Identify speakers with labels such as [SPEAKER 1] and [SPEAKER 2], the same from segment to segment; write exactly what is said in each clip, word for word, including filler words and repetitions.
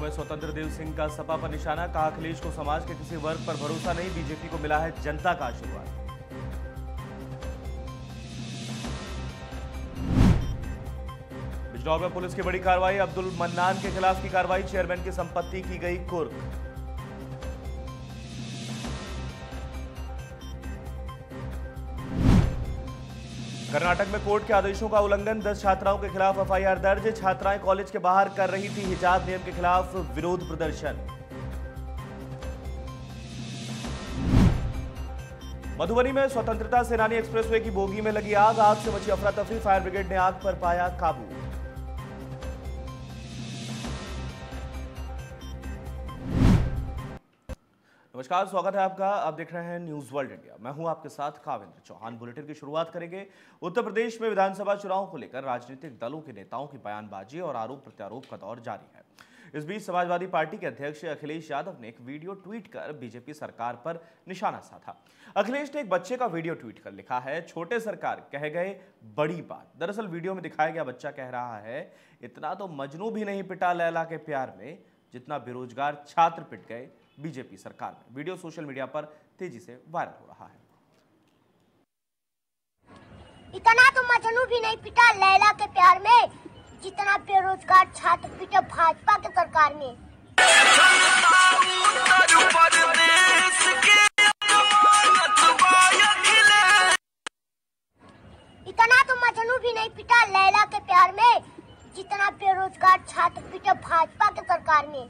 [SPEAKER 1] में स्वतंत्र देव सिंह का सपा पर निशाना, कहा अखिलेश को समाज के किसी वर्ग पर भरोसा नहीं, बीजेपी को मिला है जनता का आशीर्वाद। बिजनौर में पुलिस की बड़ी कार्रवाई, अब्दुल मन्नान के खिलाफ की कार्रवाई, चेयरमैन की संपत्ति की गई कुर्क। कर्नाटक में कोर्ट के आदेशों का उल्लंघन, दस छात्राओं के खिलाफ एफ आई आर दर्ज, छात्राएं कॉलेज के बाहर कर रही थी हिजाब नियम के खिलाफ विरोध प्रदर्शन। मधुबनी में स्वतंत्रता सेनानी एक्सप्रेसवे की बोगी में लगी आग, आग से मची अफरा तफरी, फायर ब्रिगेड ने आग पर पाया काबू। नमस्कार, स्वागत है आपका। आप देख रहे हैं न्यूज वर्ल्ड इंडिया। मैं हूं आपके साथ काविंद्र चौहान। बुलेटिन की शुरुआत करेंगे उत्तर प्रदेश में विधानसभा चुनाव को लेकर राजनीतिक दलों के नेताओं की बयानबाजी और आरोप प्रत्यारोप का दौर जारी है। इस बीच समाजवादी पार्टी के अध्यक्ष अखिलेश यादव ने एक वीडियो ट्वीट कर बीजेपी सरकार पर निशाना साधा। अखिलेश ने एक बच्चे का वीडियो ट्वीट कर लिखा है, छोटे सरकार कह गए बड़ी बात। दरअसल वीडियो में दिखाया गया बच्चा कह रहा है, इतना तो मजनू भी नहीं पिटा लैला के प्यार में जितना बेरोजगार छात्र पिट गए बीजेपी सरकार में। वीडियो सोशल मीडिया पर तेजी से वायरल हो रहा है।
[SPEAKER 2] इतना तो मजनू भी नहीं पिटा लैला के प्यार में जितना बेरोजगार छात्र पिटे भाजपा के सरकार में। इतना तो मजनू भी नहीं पिटा लैला के प्यार में जितना बेरोजगार छात्र पिटे भाजपा के सरकार में।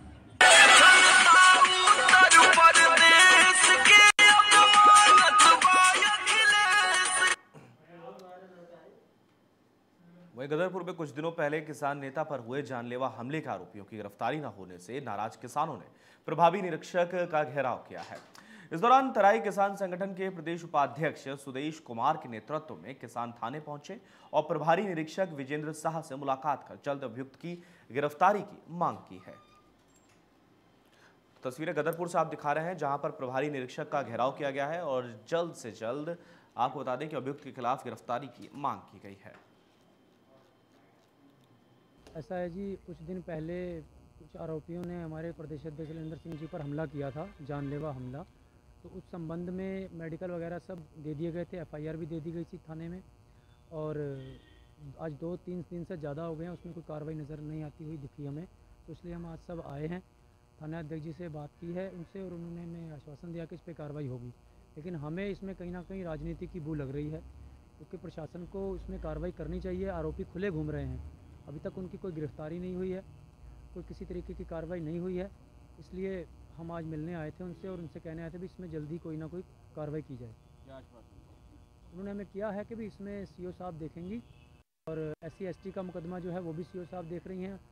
[SPEAKER 1] वहीं गदरपुर में कुछ दिनों पहले किसान नेता पर हुए जानलेवा हमले के आरोपियों की गिरफ्तारी न होने से नाराज किसानों ने प्रभारी निरीक्षक का घेराव किया है। इस दौरान तराई किसान संगठन के प्रदेश उपाध्यक्ष सुदेश कुमार के नेतृत्व में किसान थाने पहुंचे और प्रभारी निरीक्षक विजेंद्र शाह से मुलाकात कर जल्द अभियुक्त की गिरफ्तारी की मांग की है। तस्वीरें गदरपुर से आप दिखा रहे हैं, जहां पर प्रभारी निरीक्षक का घेराव किया गया है और जल्द से जल्द आपको बता दें कि अभियुक्त के खिलाफ गिरफ्तारी की मांग की गई है।
[SPEAKER 3] ऐसा है जी, कुछ दिन पहले कुछ आरोपियों ने हमारे प्रदेश अध्यक्ष शैलेंद्र सिंह जी पर हमला किया था, जानलेवा हमला। तो उस संबंध में मेडिकल वगैरह सब दे दिए गए थे, एफ आई आर भी दे दी गई थी थाने में। और आज दो तीन दिन से ज़्यादा हो गए हैं, उसमें कोई कार्रवाई नज़र नहीं आती हुई दिखी हमें। तो इसलिए हम आज सब आए हैं, थाना अध्यक्ष जी से बात की है उनसे और उन्होंने हमें आश्वासन दिया कि इस पर कार्रवाई होगी। लेकिन हमें इसमें कहीं ना कहीं राजनीति की बू लग रही है, क्योंकि प्रशासन को इसमें कार्रवाई करनी चाहिए। आरोपी खुले घूम रहे हैं, अभी तक उनकी कोई गिरफ्तारी नहीं हुई है, कोई किसी तरीके की कार्रवाई नहीं हुई है। इसलिए हम आज मिलने आए थे उनसे और उनसे कहने आए थे भी इसमें जल्दी कोई ना कोई कार्रवाई की जाए। उन्होंने हमें किया है कि भी इसमें सी ओ साहब देखेंगी और एस सी एस टी का मुकदमा जो है वो भी सी ओ साहब देख रही हैं।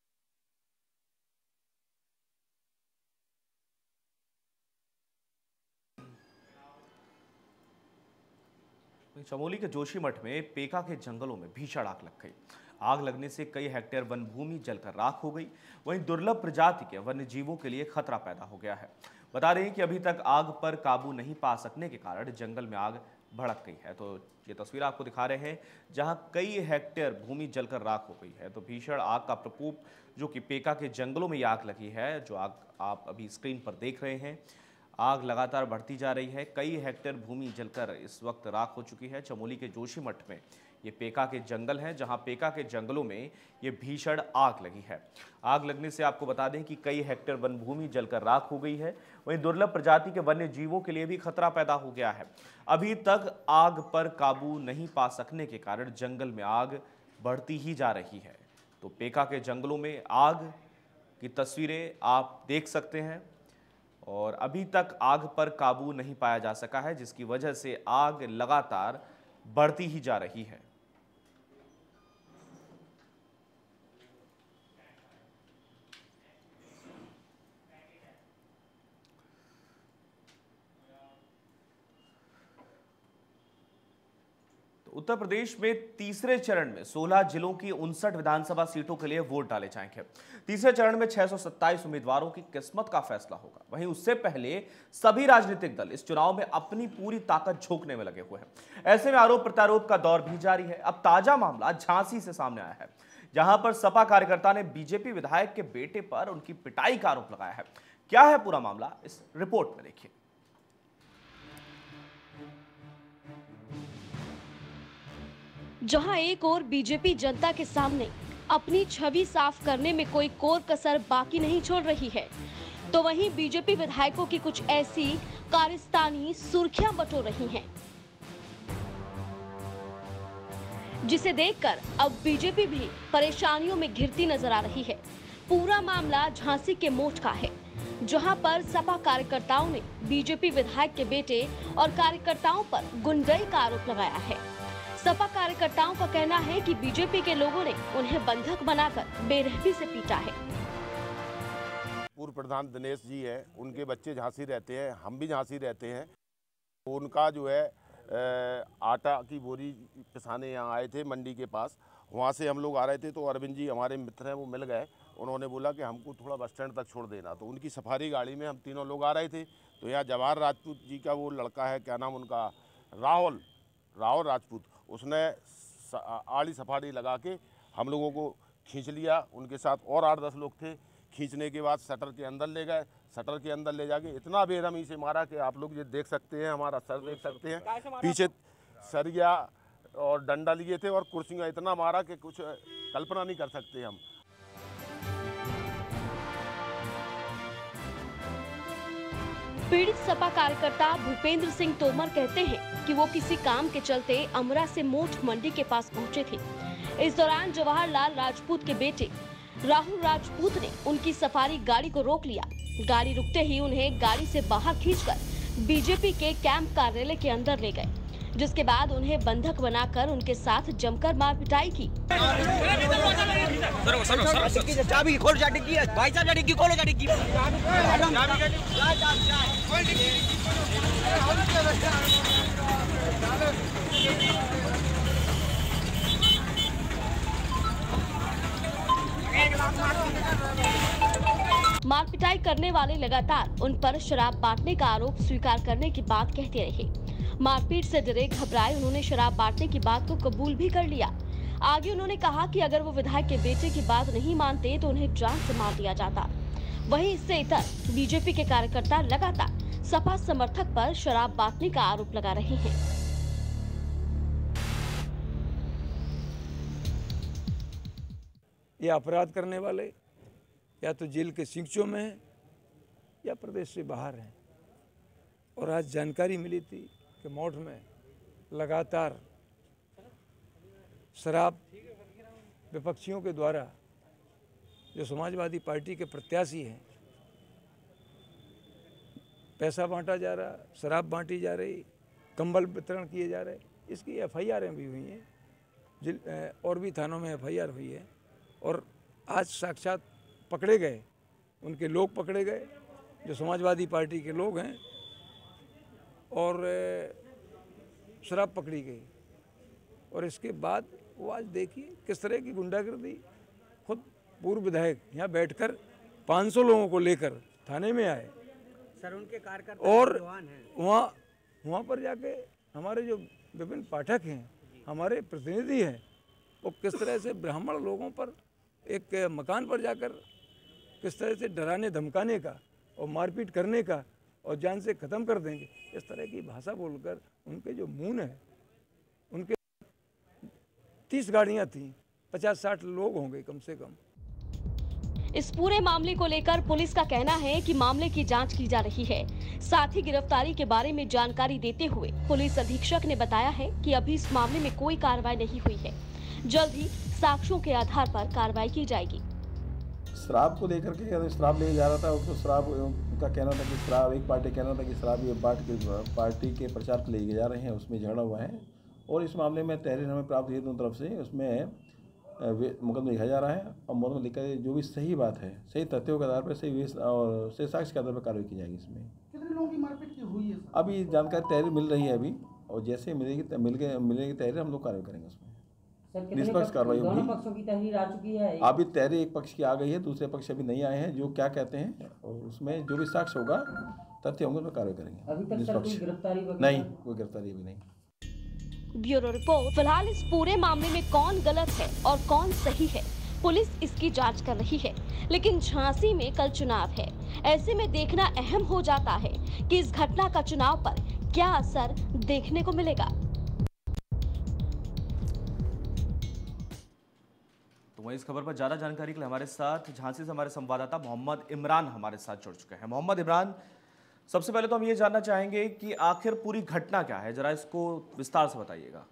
[SPEAKER 1] चमोली के जोशीमठ में पेका के जंगलों में भीषण आग लग गई। आग लगने से कई हेक्टेयर वन भूमि जलकर राख हो गई। वहीं दुर्लभ प्रजाति के वन्य जीवों के लिए खतरा पैदा हो गया है। बता रहे हैं कि अभी तक आग पर काबू नहीं पा सकने के कारण जंगल में आग भड़क गई है। तो ये तस्वीर आपको दिखा रहे हैं, जहां कई हेक्टेयर भूमि जलकर राख हो गई है। तो भीषण आग का प्रकोप जो कि पेका के जंगलों में आग लगी है, जो आग आप अभी स्क्रीन पर देख रहे हैं, आग लगातार बढ़ती जा रही है। कई हेक्टेयर भूमि जलकर इस वक्त राख हो चुकी है। चमोली के जोशीमठ में ये पेका के जंगल हैं, जहां पेका के जंगलों में ये भीषण आग लगी है। आग लगने से आपको बता दें कि कई हेक्टेयर वन भूमि जलकर राख हो गई है। वहीं दुर्लभ प्रजाति के वन्य जीवों के लिए भी खतरा पैदा हो गया है। अभी तक आग पर काबू नहीं पा सकने के कारण जंगल में आग बढ़ती ही जा रही है। तो पेका के जंगलों में आग की तस्वीरें आप देख सकते हैं और अभी तक आग पर काबू नहीं पाया जा सका है, जिसकी वजह से आग लगातार बढ़ती ही जा रही है। उत्तर प्रदेश में तीसरे चरण में सोलह जिलों की उनसठ विधानसभा सीटों के लिए वोट डाले जाएंगे। तीसरे चरण में छह सौ सत्ताईस उम्मीदवारों की किस्मत का फैसला होगा। वहीं उससे पहले सभी राजनीतिक दल इस चुनाव में अपनी पूरी ताकत झोंकने में लगे हुए हैं। ऐसे में आरोप प्रत्यारोप का दौर भी जारी है। अब ताजा मामला झांसी से सामने आया है। जहां पर सपा कार्यकर्ता ने बीजेपी विधायक के बेटे पर उनकी पिटाई का आरोप लगाया है। क्या है पूरा मामला, इस रिपोर्ट में देखिए।
[SPEAKER 4] जहां एक ओर बीजेपी जनता के सामने अपनी छवि साफ करने में कोई कोर कसर बाकी नहीं छोड़ रही है, तो वहीं बीजेपी विधायकों की कुछ ऐसी कारस्तानी सुर्खियां बटोर रही हैं, जिसे देखकर अब बीजेपी भी परेशानियों में घिरती नजर आ रही है। पूरा मामला झांसी के मोट का है, जहां पर सपा कार्यकर्ताओं ने बीजेपी विधायक के बेटे और कार्यकर्ताओं पर गुंडई का आरोप लगाया है। सपा कार्यकर्ताओं का कहना है कि बीजेपी के लोगों ने उन्हें बंधक बनाकर बेरहमी से पीटा है।
[SPEAKER 5] पूर्व प्रधान दिनेश जी हैं, उनके बच्चे झांसी रहते हैं, हम भी झांसी रहते हैं। उनका जो है आटा की बोरी पिसाने यहाँ आए थे मंडी के पास, वहाँ से हम लोग आ रहे थे तो अरविंद जी हमारे मित्र हैं, वो मिल गए। उन्होंने बोला कि हमको थोड़ा बस स्टैंड तक छोड़ देना, तो उनकी सफारी गाड़ी में हम तीनों लोग आ रहे थे। तो यहाँ जवाहर राजपूत जी का वो लड़का है, क्या नाम उनका, राहुल राहुल राजपूत, उसने आड़ी सफारी लगा के हम लोगों को खींच लिया। उनके साथ और आठ दस लोग थे। खींचने के बाद शटर के अंदर ले गए। शटर के अंदर ले जाके इतना बेरहमी से मारा कि आप लोग ये देख सकते हैं, हमारा सर देख सकते हैं, पीछे सरिया और डंडा लिए थे और कुर्सियां इतना मारा कि कुछ कल्पना नहीं कर सकते हम।
[SPEAKER 4] पीड़ित सपा कार्यकर्ता भूपेंद्र सिंह तोमर कहते हैं कि वो किसी काम के चलते अमरा से मोट मंडी के पास पहुंचे थे। इस दौरान जवाहरलाल राजपूत के बेटे राहुल राजपूत ने उनकी सफारी गाड़ी को रोक लिया। गाड़ी रुकते ही उन्हें गाड़ी से बाहर खींचकर बीजेपी के कैंप कार्यालय के अंदर ले गए, जिसके बाद उन्हें बंधक बनाकर उनके साथ जमकर मार पिटाई की। मार पिटाई करने वाले लगातार उन पर शराब बांटने का आरोप स्वीकार करने की बात कहते रहे। मारपीट से डरे घबराए उन्होंने शराब बांटने की बात को कबूल भी कर लिया। आगे उन्होंने कहा कि अगर वो विधायक के बेटे की बात नहीं मानते तो उन्हें जान से मार दिया जाता। वहीं इससे इतर बीजेपी के कार्यकर्ता लगातार सपा समर्थक पर शराब बांटने का आरोप लगा रहे हैं।
[SPEAKER 6] ये अपराध करने वाले या तो जेल के सिंचों में हैं या प्रदेश से बाहर हैं। और आज जानकारी मिली थी कि मौठ में लगातार शराब विपक्षियों के द्वारा, जो समाजवादी पार्टी के प्रत्याशी हैं, पैसा बांटा जा रहा, शराब बांटी जा रही, कंबल वितरण किए जा रहे। इसकी एफ आई आर भी हुई हैं, और भी थानों में एफ आई आर हुई है। और आज साक्षात पकड़े गए, उनके लोग पकड़े गए जो समाजवादी पार्टी के लोग हैं, और शराब पकड़ी गई। और इसके बाद वो आज देखिए किस तरह की गुंडागर्दी। खुद पूर्व विधायक यहाँ बैठकर पाँच सौ लोगों को लेकर थाने में आए
[SPEAKER 7] सर, उनके कार्यकर्ता
[SPEAKER 6] और वहाँ वहाँ पर जाके हमारे जो विभिन्न पाठक हैं, हमारे प्रतिनिधि हैं, वो किस तरह से ब्राह्मण लोगों पर एक मकान पर जाकर किस तरह से डराने धमकाने का और मारपीट करने का और जान से ख़त्म कर देंगे, इस तरह की भाषा बोलकर उनके जो मुंह है, उनके तीस गाड़ियां थीं, पचास साठ लोग होंगे कम से कम।
[SPEAKER 4] इस पूरे मामले को लेकर पुलिस का कहना है कि मामले की जांच की जा रही है। साथ ही गिरफ्तारी के बारे में जानकारी देते हुए पुलिस अधीक्षक ने बताया है कि अभी इस मामले में कोई कार्रवाई नहीं हुई है। जल्द ही साक्ष्यों के आधार पर कार्रवाई की जाएगी।
[SPEAKER 8] शराब को लेकर के शराब ले जा रहा था, उसको शराब का कहना था कि शराब, एक पार्टी कहना था कि शराब ये बाट के पार्टी के प्रचार को लेके जा रहे हैं, उसमें झगड़ा हुआ है। और इस मामले में तहरीर हमें प्राप्त हुई दोनों तरफ से, उसमें मुकदमा लिखा जा रहा है और मुकदमा लिखकर जो भी सही बात है, सही तथ्यों के आधार पर, सही और सही साक्ष्य के आधार पर कार्रवाई की जाएगी। इसमें
[SPEAKER 7] कितने लोगों की मारपीट की हुई है?
[SPEAKER 8] अभी जानकारी तहरीर मिल रही है अभी, और जैसे मिलेगी मिल के मिलेगी तहरीर हम लोग कार्रवाई करेंगे। उसमें निष्पक्ष कार्रवाई होगी।
[SPEAKER 7] दोनों पक्षों की तहरीर आ चुकी है।
[SPEAKER 8] अभी तहरीर एक पक्ष की आ गई है, दूसरे पक्ष अभी नहीं आए हैं, जो क्या कहते हैं और उसमें जो भी साक्ष्य होगा, तथ्य होंगे, उसमें कार्रवाई करेंगे।
[SPEAKER 7] अभी तक सर कोई गिरफ्तारी
[SPEAKER 8] नहीं, कोई गिरफ्तारी अभी नहीं।
[SPEAKER 4] Bureau report. फिलहाल इस पूरे मामले में कौन गलत है और कौन सही है, पुलिस इसकी जांच कर रही है। लेकिन झांसी में कल चुनाव है, ऐसे में देखना अहम हो जाता है कि इस घटना का चुनाव पर क्या असर देखने को मिलेगा।
[SPEAKER 1] तो वहीं इस खबर पर ज्यादा जानकारी के लिए हमारे साथ झांसी से हमारे संवाददाता मोहम्मद इमरान हमारे साथ जुड़ चुके हैं। मोहम्मद इमरान, सबसे पहले तो हम ये जानना चाहेंगे कि आखिर पूरी घटना क्या है, जरा इसको विस्तार से बताइएगा।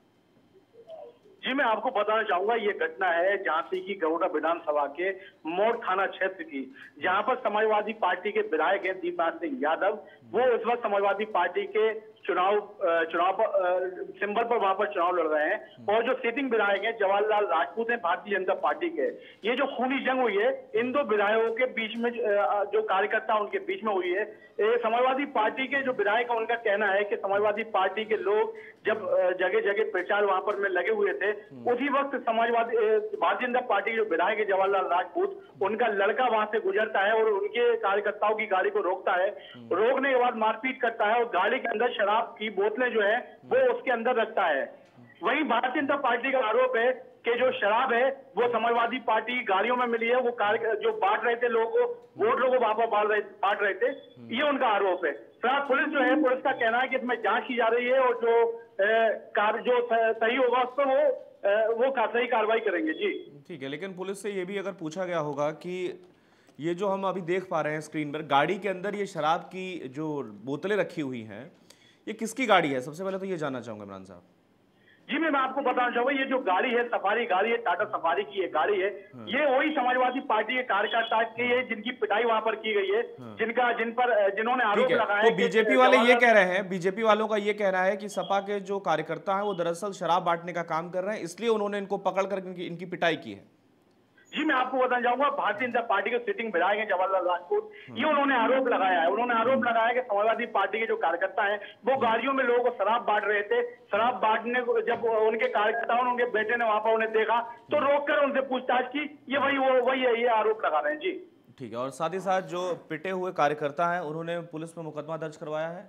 [SPEAKER 9] जी, मैं आपको बताना चाहूंगा, ये घटना है झांसी की गरुड़ा विधानसभा के मोड़ थाना क्षेत्र की, जहां पर समाजवादी पार्टी के विधायक हैं दीपनाथ सिंह यादव। वो इस वक्त समाजवादी पार्टी के चुनाव चुनाव सिंबल पर वहां पर चुनाव लड़ रहे हैं और जो सिटिंग विधायक हैं जवाहरलाल राजपूत हैं भारतीय जनता पार्टी के। ये जो खूनी जंग हुई है इन दो विधायकों के बीच में, जो कार्यकर्ता उनके बीच में हुई है। समाजवादी पार्टी के जो विधायक हैं उनका कहना है कि समाजवादी पार्टी के लोग जब जगह जगह प्रचार वहां पर में लगे हुए थे, उसी वक्त समाजवादी भारतीय जनता पार्टी के जो विधायक है जवाहरलाल राजपूत, उनका लड़का वहां से गुजरता है और उनके कार्यकर्ताओं की गाड़ी को रोकता है। रोकने के बाद मारपीट करता है और गाड़ी के अंदर शराब की बोतलें जो है वो उसके अंदर रखता है। वहीं भारतीय जनता पार्टी का आरोप है कि जो शराब है वो समाजवादी पार्टी की गाड़ियों में मिली है, वो कार्य जो बांट रहे थे लोगों को, वोट लोगों को वहां पर बांट रहे थे, ये उनका आरोप है। फिलहाल पुलिस जो है, पुलिस का कहना है कि इसमें जांच की जा रही है और जो कार्य जो सही होगा उस पर वो वो सही कार्रवाई करेंगे। जी
[SPEAKER 1] ठीक है, लेकिन पुलिस से ये भी अगर पूछा गया होगा कि ये जो हम अभी देख पा रहे हैं स्क्रीन पर, गाड़ी के अंदर ये शराब की जो बोतलें रखी हुई हैं, ये किसकी गाड़ी है? सबसे पहले तो ये जानना चाहूंगा इमरान साहब।
[SPEAKER 9] जी, मैं आपको बताना चाहूंगा, ये जो गाड़ी है सफारी गाड़ी है, टाटा सफारी की ये गाड़ी है। ये वही समाजवादी पार्टी के कार्यकर्ता की है जिनकी पिटाई वहां पर की गई है, जिनका जिन पर जिन्होंने आरोप लगाया है।
[SPEAKER 1] तो बीजेपी वाले ये कह रहे हैं, बीजेपी वालों का ये कहना है कि सपा के जो कार्यकर्ता हैं वो दरअसल शराब बांटने का काम कर रहे हैं, इसलिए उन्होंने इनको पकड़ कर इनकी, इनकी पिटाई की है।
[SPEAKER 9] जी, मैं आपको बताना चाहूंगा, भारतीय जनता पार्टी के सिटिंग विधायक हैं जवाहरलाल राजपूत, ये उन्होंने आरोप लगाया है। उन्होंने आरोप लगाया कि समाजवादी पार्टी के जो कार्यकर्ता हैं वो गाड़ियों में लोगों को शराब बांट रहे थे। शराब बांटने को जब उनके कार्यकर्ताओं ने, उनके बेटे ने वहां पर उन्हें देखा तो रोककर उनसे पूछताछ की। ये वही वो वही है, ये आरोप लगा रहे हैं। जी
[SPEAKER 1] ठीक है, और साथ ही साथ जो पिटे हुए कार्यकर्ता हैं उन्होंने पुलिस में मुकदमा दर्ज करवाया है।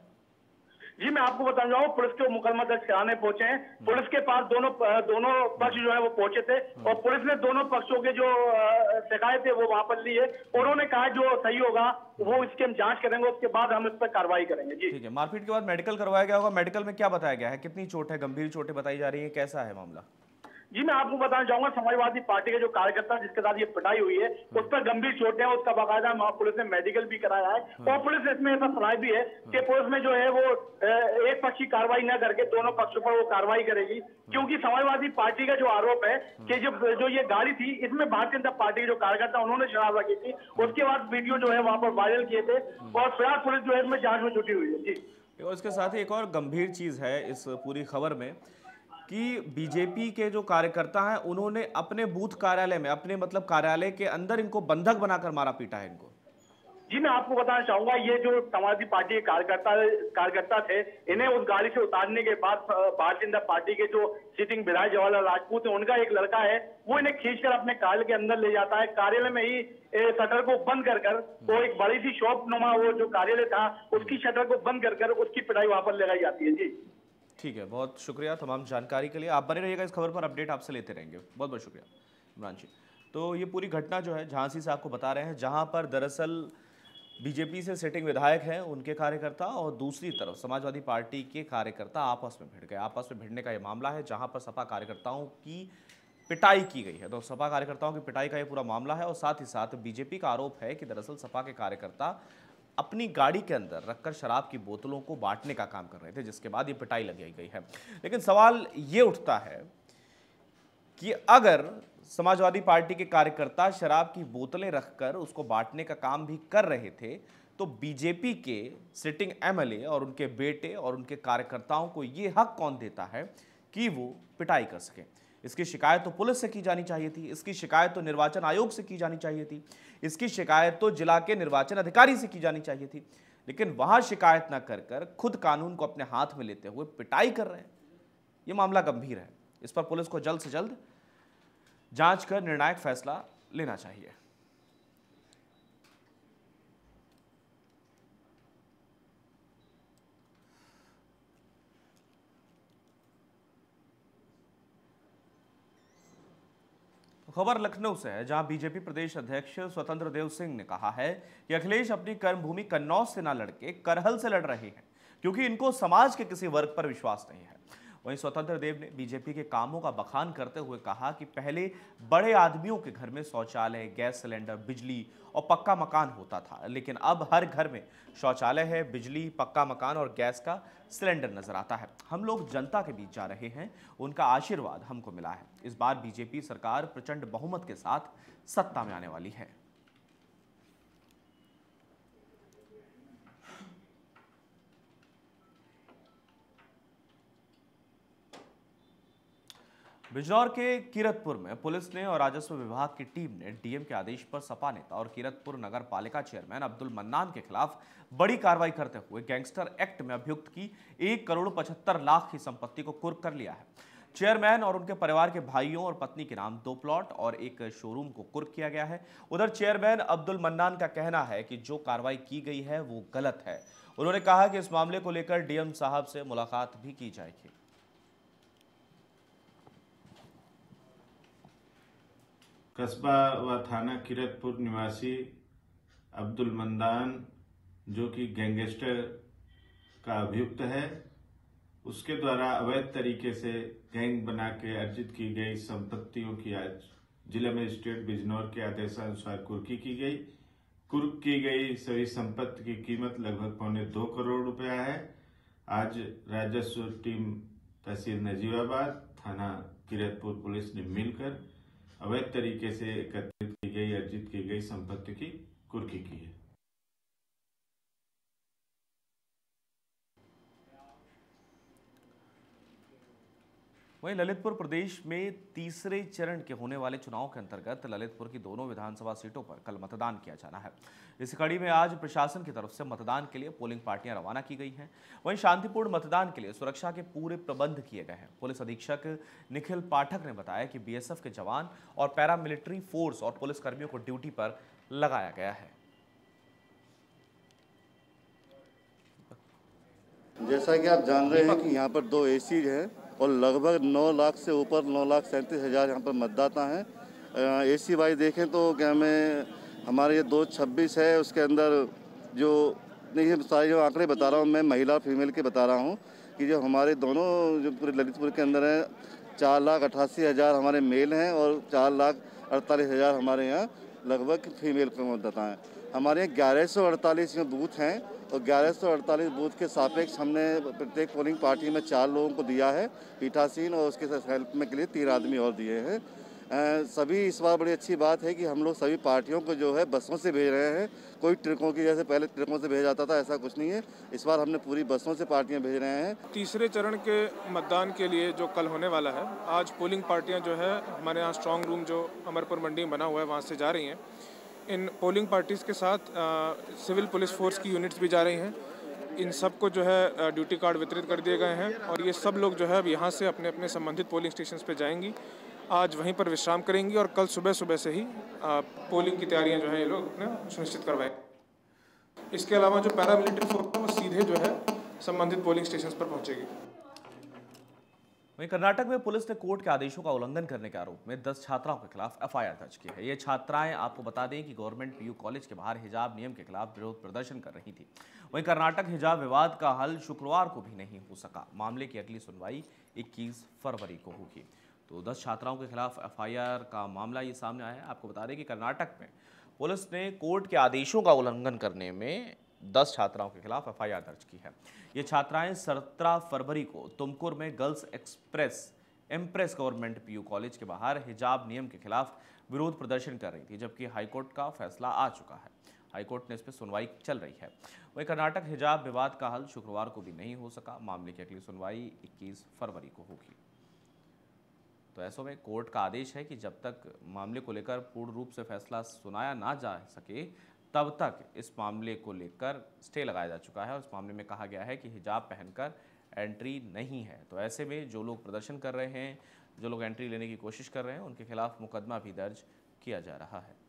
[SPEAKER 9] जी, मैं आपको बताना चाहूंगा, पुलिस के मुकदमा दर्ज कराने पहुंचे हैं। पुलिस के पास दोनों दोनों पक्ष जो है वो पहुंचे थे और पुलिस ने दोनों पक्षों के जो शिकायत है वो वहां पर ली है। उन्होंने कहा जो सही होगा वो इसकी हम जांच करेंगे, उसके बाद हम इस पर कार्रवाई करेंगे। जी
[SPEAKER 1] ठीक है, मारपीट के बाद मेडिकल करवाया गया होगा, मेडिकल में क्या बताया गया है, कितनी चोट है, गंभीर चोटें बताई जा रही है, कैसा है मामला?
[SPEAKER 9] जी, मैं आपको बताना चाहूंगा, समाजवादी पार्टी के जो कार्यकर्ता जिसके साथ ये पिटाई हुई है उस पर गंभीर चोटें हैं, उसका बाकायदा पुलिस ने मेडिकल भी कराया है और पुलिस ने इसमें ऐसा सलाह भी है कि पुलिस में जो है वो एक पक्षी कार्रवाई न करके दोनों पक्षों पर वो कार्रवाई करेगी। क्योंकि समाजवादी पार्टी का जो आरोप है कि जो जो ये गाड़ी थी इसमें भारतीय जनता पार्टी के जो कार्यकर्ता उन्होंने शराब रखी थी, उसके बाद वीडियो जो है वहां पर वायरल किए थे और फिलहाल पुलिस जो है इसमें जांच में जुटी हुई है। जी,
[SPEAKER 1] और इसके साथ ही एक और गंभीर चीज है इस पूरी खबर में कि बीजेपी के जो कार्यकर्ता हैं उन्होंने अपने बूथ कार्यालय में, अपने मतलब कार्यालय के अंदर इनको बंधक बनाकर मारा पीटा है इनको।
[SPEAKER 9] जी, मैं आपको बताना चाहूंगा, ये जो समाजवादी पार्टी के कार्यकर्ता कार्यकर्ता थे, इन्हें उस गाड़ी से उतारने के बाद भारतीय जनता पार्टी के जो सिटिंग विधायक जवाहरलाल राजपूत है, उनका एक लड़का है, वो इन्हें खींचकर अपने कार्यालय के अंदर ले जाता है। कार्यालय में ही शटर को बंद कर कर, वो एक बड़ी सी शॉप नुमा वो जो कार्यालय था उसकी शटर को बंद कर कर उसकी पिटाई वहां पर लगाई जाती है। जी
[SPEAKER 1] ठीक है, बहुत शुक्रिया तमाम जानकारी के लिए। आप बने रहिएगा, इस खबर पर अपडेट आपसे लेते रहेंगे। बहुत बहुत शुक्रिया इमरान जी। तो ये पूरी घटना जो है झांसी से आपको बता रहे हैं, जहां पर दरअसल बीजेपी से सिटिंग विधायक हैं उनके कार्यकर्ता और दूसरी तरफ समाजवादी पार्टी के कार्यकर्ता आपस में भिड़ गए। आपस में भिड़ने का ये मामला है जहां पर सपा कार्यकर्ताओं की पिटाई की गई है। तो सपा कार्यकर्ताओं की पिटाई का ये पूरा मामला है और साथ ही साथ बीजेपी का आरोप है कि दरअसल सपा के कार्यकर्ता अपनी गाड़ी के अंदर रखकर शराब की बोतलों को बांटने का काम कर रहे थे, जिसके बाद ये पिटाई लगाई गई है। लेकिन सवाल ये उठता है कि अगर समाजवादी पार्टी के कार्यकर्ता शराब की बोतलें रखकर उसको बांटने का काम भी कर रहे थे, तो बीजेपी के सिटिंग एमएलए और उनके बेटे और उनके कार्यकर्ताओं को ये हक कौन देता है कि वो पिटाई कर सके? इसकी शिकायत तो पुलिस से की जानी चाहिए थी, इसकी शिकायत तो निर्वाचन आयोग से की जानी चाहिए थी, इसकी शिकायत तो जिला के निर्वाचन अधिकारी से की जानी चाहिए थी। लेकिन वहां शिकायत ना कर कर खुद कानून को अपने हाथ में लेते हुए पिटाई कर रहे हैं। यह मामला गंभीर है, इस पर पुलिस को जल्द से जल्द जांच कर निर्णायक फैसला लेना चाहिए। खबर लखनऊ से है, जहां बीजेपी प्रदेश अध्यक्ष स्वतंत्र देव सिंह ने कहा है कि अखिलेश अपनी कर्मभूमि कन्नौज से न लड़के करहल से लड़ रहे हैं, क्योंकि इनको समाज के किसी वर्ग पर विश्वास नहीं है। वहीं स्वतंत्र देव ने बीजेपी के कामों का बखान करते हुए कहा कि पहले बड़े आदमियों के घर में शौचालय, गैस सिलेंडर, बिजली और पक्का मकान होता था, लेकिन अब हर घर में शौचालय है, बिजली, पक्का मकान और गैस का सिलेंडर नजर आता है। हम लोग जनता के बीच जा रहे हैं, उनका आशीर्वाद हमको मिला है। इस बार बीजेपी सरकार प्रचंड बहुमत के साथ सत्ता में आने वाली है। बिजनौर के कीरतपुर में पुलिस ने और राजस्व विभाग की टीम ने डीएम के आदेश पर सपा नेता और कीरतपुर नगर पालिका चेयरमैन अब्दुल मन्नान के खिलाफ बड़ी कार्रवाई करते हुए गैंगस्टर एक्ट में अभियुक्त की एक करोड़ पचहत्तर लाख की संपत्ति को कुर्क कर लिया है। चेयरमैन और उनके परिवार के भाइयों और पत्नी के नाम दो प्लॉट और एक शोरूम को कुर्क किया गया है। उधर चेयरमैन अब्दुल मन्नान का कहना है कि जो कार्रवाई की गई है वो गलत है। उन्होंने कहा कि इस मामले को लेकर डीएम साहब से मुलाकात भी की जाएगी।
[SPEAKER 10] कस्बा व थाना कीरतपुर निवासी अब्दुल मन्नान, जो कि गैंगस्टर का अभियुक्त है, उसके द्वारा अवैध तरीके से गैंग बना के अर्जित की गई संपत्तियों की आज जिला मजिस्ट्रेट बिजनौर के आदेशानुसार कुर्की की गई। कुर्क की गई सभी संपत्ति की कीमत लगभग पौने दो करोड़ रुपया है। आज राजस्व टीम तहसील नजीबाबाद, थाना कीरतपुर पुलिस ने मिलकर अवैध तरीके से एकत्रित की गई अर्जित की गई संपत्ति की कुर्की की है।
[SPEAKER 1] वहीं ललितपुर प्रदेश में तीसरे चरण के होने वाले चुनाव के अंतर्गत ललितपुर की दोनों विधानसभा सीटों पर कल मतदान किया जाना है। इस कड़ी में आज प्रशासन की तरफ से मतदान के लिए पोलिंग पार्टियां रवाना की गई हैं। वहीं शांतिपूर्ण मतदान के लिए सुरक्षा के पूरे प्रबंध किए गए हैं। पुलिस अधीक्षक निखिल पाठक ने बताया कि बीएसएफ के जवान और पैरामिलिट्री फोर्स और पुलिसकर्मियों को ड्यूटी पर लगाया गया है।
[SPEAKER 11] जैसा कि आप जान रहे हैं कि यहाँ पर दो एसी है और लगभग नौ लाख से ऊपर नौ लाख सैंतीस हज़ार यहाँ पर मतदाता हैं। एसी वाइज देखें तो क्या मैं हमारे ये दो छब्बीस है, उसके अंदर जो नहीं सारे जो आंकड़े बता रहा हूँ मैं महिला फीमेल के बता रहा हूँ कि जो हमारे दोनों जो पूरे ललितपुर के अंदर हैं, चार लाख अट्ठासी हज़ार हमारे मेल हैं और चार लाख अड़तालीस हज़ार हमारे यहाँ लगभग फीमेल के मतदाता हैं। हमारे यहाँ ग्यारह सौ अड़तालीस में बूथ हैं और ग्यारह सौ अड़तालीस बूथ के सापेक्ष हमने प्रत्येक पोलिंग पार्टी में चार लोगों को दिया है पीठासीन, और उसके साथ हेल्प में के लिए तीन आदमी और दिए हैं। सभी इस बार बड़ी अच्छी बात है कि हम लोग सभी पार्टियों को जो है बसों से भेज रहे हैं। कोई ट्रकों की, जैसे पहले ट्रकों से भेजा जाता था, ऐसा कुछ नहीं है। इस बार हमने पूरी बसों से पार्टियां भेज रहे हैं।
[SPEAKER 12] तीसरे चरण के मतदान के लिए जो कल होने वाला है, आज पोलिंग पार्टियां जो है हमारे यहाँ स्ट्रांग रूम जो अमरपुर मंडी में बना हुआ है वहाँ से जा रही हैं। इन पोलिंग पार्टीज़ के साथ आ, सिविल पुलिस फोर्स की यूनिट्स भी जा रही हैं। इन सब को जो है ड्यूटी कार्ड वितरित कर दिए गए हैं और ये सब लोग जो है अब यहाँ से अपने अपने संबंधित पोलिंग स्टेशन पे जाएंगी। आज वहीं पर विश्राम करेंगी और कल सुबह सुबह से ही आ, पोलिंग की तैयारियां जो है ये लोग अपने सुनिश्चित करवाएंगे। इसके अलावा जो पैरामिलिट्री फोर्स है वो सीधे जो है संबंधित पोलिंग स्टेशन पर पहुँचेगी।
[SPEAKER 1] वहीं कर्नाटक में पुलिस ने कोर्ट के आदेशों का उल्लंघन करने के आरोप में दस छात्राओं के खिलाफ एफआईआर दर्ज की है। ये छात्राएं, आपको बता दें कि गवर्नमेंट पीयू कॉलेज के बाहर हिजाब नियम के खिलाफ विरोध प्रदर्शन कर रही थी। वहीं कर्नाटक हिजाब विवाद का हल शुक्रवार को भी नहीं हो सका। मामले की अगली सुनवाई इक्कीस फरवरी को होगी। तो दस छात्राओं के खिलाफ एफआईआर का मामला ये सामने आया है। आपको बता दें कि कर्नाटक में पुलिस ने कोर्ट के आदेशों का उल्लंघन करने में दस छात्राओं के खिलाफ एफआईआर दर्ज की है। ये छात्राएं सत्रह फरवरी को तुमकुर में girls express empress government PU college के बाहर हिजाब नियम के खिलाफ विरोध प्रदर्शन कर रही थी, जबकि हाईकोर्ट का फैसला आ चुका है। हाईकोर्ट ने इस पर सुनवाई चल रही है। वहीं कर्नाटक हिजाब विवाद का हल शुक्रवार को भी नहीं हो सका। मामले की अगली सुनवाई इक्कीस फरवरी को होगी। तो ऐसे में कोर्ट का आदेश है कि जब तक मामले को लेकर पूर्ण रूप से फैसला सुनाया ना जा सके, तब तक इस मामले को लेकर स्टे लगाया जा चुका है और इस मामले में कहा गया है कि हिजाब पहनकर एंट्री नहीं है। तो ऐसे में जो लोग प्रदर्शन कर रहे हैं, जो लोग एंट्री लेने की कोशिश कर रहे हैं, उनके खिलाफ मुकदमा भी दर्ज किया जा रहा है।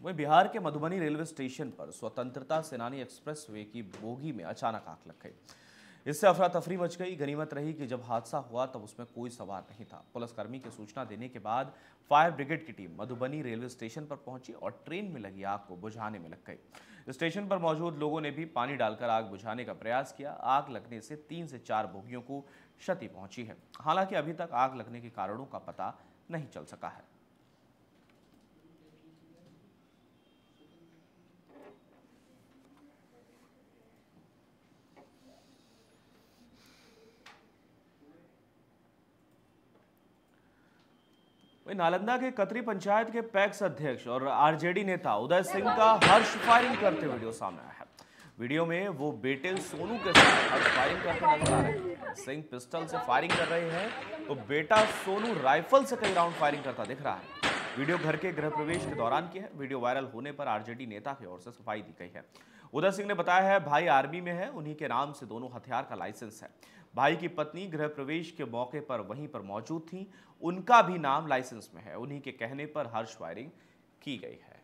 [SPEAKER 1] वहीं बिहार के मधुबनी रेलवे स्टेशन पर स्वतंत्रता सेनानी एक्सप्रेस वे की बोगी में अचानक आग लग गई। इससे अफरा तफरी मच गई। गनीमत रही कि जब हादसा हुआ तब उसमें कोई सवार नहीं था। पुलिसकर्मी की सूचना देने के बाद फायर ब्रिगेड की टीम मधुबनी रेलवे स्टेशन पर पहुंची और ट्रेन में लगी आग को बुझाने में लग गई। स्टेशन पर मौजूद लोगों ने भी पानी डालकर आग बुझाने का प्रयास किया। आग लगने से तीन से चार बोगियों को क्षति पहुंची है। हालांकि अभी तक आग लगने के कारणों का पता नहीं चल सका है। वहीं नालंदा के कतरी पंचायत के पैक्स अध्यक्ष और आरजेडी नेता उदय सिंह का हर्ष फायरिंग करते वीडियो सामने आया है। वीडियो में वो बेटे सोनू के साथ हर्ष फायरिंग करते नजर आ रहे हैं। सिंह पिस्टल से फायरिंग कर रहे हैं तो बेटा सोनू राइफल से कई राउंड फायरिंग करता दिख रहा है। वीडियो घर के गृह प्रवेश के दौरान की है। वीडियो वायरल होने पर आरजेडी नेता की ओर से सफाई दी गई है। उदय सिंह ने बताया है भाई आर्मी में है, उन्हीं के नाम से दोनों हथियार का लाइसेंस है। भाई की पत्नी गृह प्रवेश के मौके पर वहीं पर मौजूद थी, उनका भी नाम लाइसेंस में है। उन्हीं के कहने पर हर्ष फायरिंग की गई है।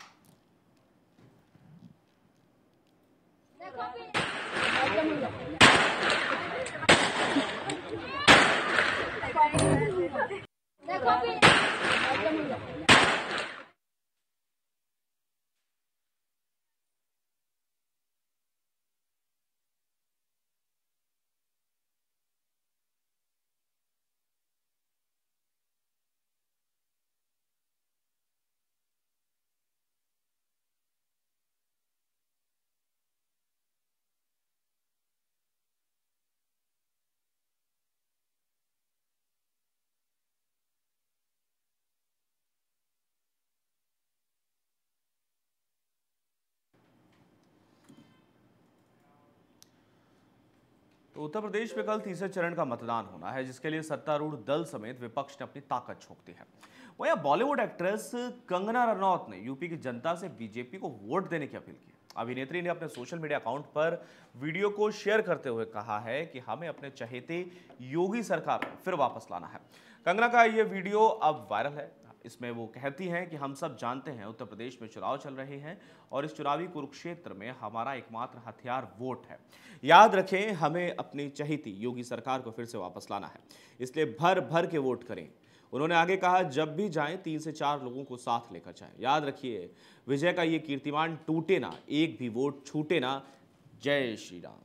[SPEAKER 1] तो उत्तर प्रदेश में कल तीसरे चरण का मतदान होना है, जिसके लिए सत्तारूढ़ दल समेत विपक्ष ने अपनी ताकत झोंक दी है। वहीं बॉलीवुड एक्ट्रेस कंगना रनौत ने यूपी की जनता से बीजेपी को वोट देने की अपील की। अभिनेत्री ने अपने सोशल मीडिया अकाउंट पर वीडियो को शेयर करते हुए कहा है कि हमें अपने चहेते योगी सरकार को फिर वापस लाना है। कंगना का यह वीडियो अब वायरल है। इसमें वो कहती हैं कि हम सब जानते हैं उत्तर प्रदेश में चुनाव चल रहे हैं और इस चुनावी कुरुक्षेत्र में हमारा एकमात्र हथियार वोट है। याद रखें, हमें अपनी चहेती योगी सरकार को फिर से वापस लाना है, इसलिए भर भर के वोट करें। उन्होंने आगे कहा, जब भी जाएं तीन से चार लोगों को साथ लेकर जाएं। याद रखिए, विजय का ये कीर्तिमान टूटे ना, एक भी वोट छूटे ना। जय श्री राम।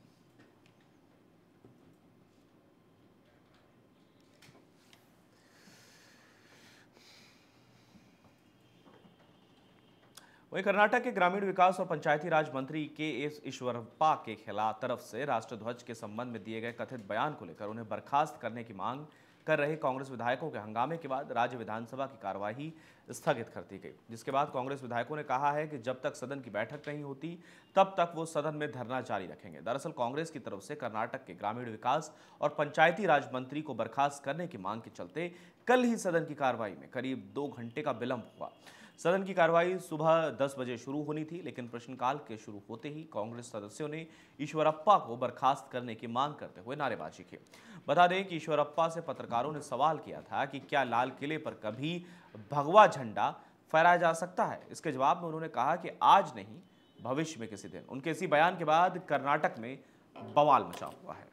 [SPEAKER 1] वहीं कर्नाटक के ग्रामीण विकास और पंचायती राज मंत्री के एस ईश्वरप्पा के खिलाफ तरफ से राष्ट्रध्वज के संबंध में दिए गए कथित बयान को लेकर उन्हें बर्खास्त करने की मांग कर रहे कांग्रेस विधायकों के हंगामे के बाद राज्य विधानसभा की कार्यवाही स्थगित कर दी गई, जिसके बाद कांग्रेस विधायकों ने कहा है कि जब तक सदन की बैठक नहीं होती तब तक वो सदन में धरना जारी रखेंगे। दरअसल कांग्रेस की तरफ से कर्नाटक के ग्रामीण विकास और पंचायती राज मंत्री को बर्खास्त करने की मांग के चलते कल ही सदन की कार्रवाई में करीब दो घंटे का विलंब हुआ। सदन की कार्रवाई सुबह दस बजे शुरू होनी थी, लेकिन प्रश्नकाल के शुरू होते ही कांग्रेस सदस्यों ने ईश्वरप्पा को बर्खास्त करने की मांग करते हुए नारेबाजी की। बता दें कि ईश्वरप्पा से पत्रकारों ने सवाल किया था कि क्या लाल किले पर कभी भगवा झंडा फहराया जा सकता है। इसके जवाब में उन्होंने कहा कि आज नहीं, भविष्य में किसी दिन। उनके इसी बयान के बाद कर्नाटक में बवाल मचा हुआ है।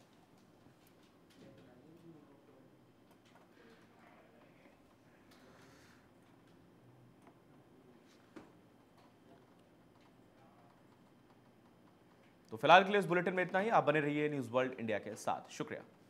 [SPEAKER 1] तो फिलहाल के लिए इस बुलेटिन में इतना ही। आप बने रहिए न्यूज़ वर्ल्ड इंडिया के साथ। शुक्रिया।